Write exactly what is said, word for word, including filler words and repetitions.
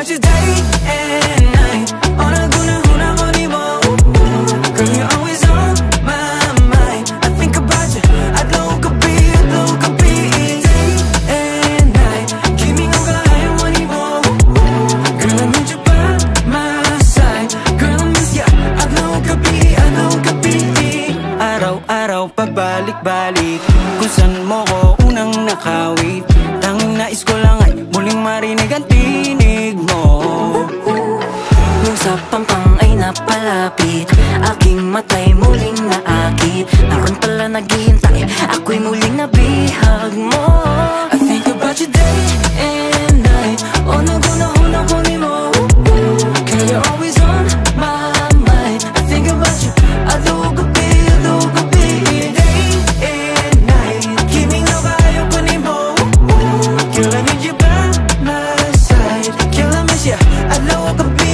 about you day and night. 어느 구나 후나 보니 뭐 Girl, you're always on my mind. I think about you, I know it could be, I know it could be day and night. Keeping on 가요 원이 뭐 Girl, I need you by my side. Girl, I miss ya, I know it could be, I know it could be. Araw-araw pabalik-balik kung saan mo ko unang nakawit. Tanging nais ko lang ay muling marinig ang tinig mo. Nung sa pampang ay napalapit, aking matay muling naakit. Naroon pala naghihintay, ako'y muling nabihag mo. I think about you day and night. 어느 구나 후나 보니 뭐 Girl, you're always on my mind. I think about you, I know it could be, I know it could be day and night. Keeping on 가요 보니 뭐 Girl, I need you by my side. Girl, I miss ya, I know it could be.